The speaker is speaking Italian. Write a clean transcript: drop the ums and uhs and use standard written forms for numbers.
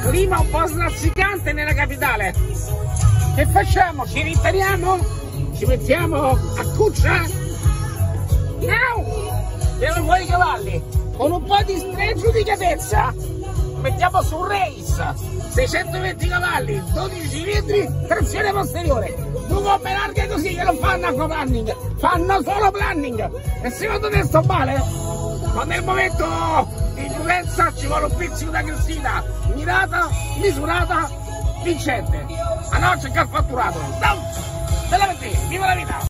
clima un po' strazzicante nella capitale. Che facciamo? Ci ritiriamo? Ci mettiamo a cuccia? No! Tiriamo fuori i cavalli. Con un po' di spregiudicatezza mettiamo su un race. 620 cavalli, 12 cilindri, trazione posteriore. Due gomme larghe così che non fanno aquaplanning, fanno solo planning. E secondo te sto male? Ma nel momento di prudenza ci vuole un pizzico da Cristina, mirata, misurata, vincente. A no c'è che ha fatturato. No! Bella per te, viva la vita!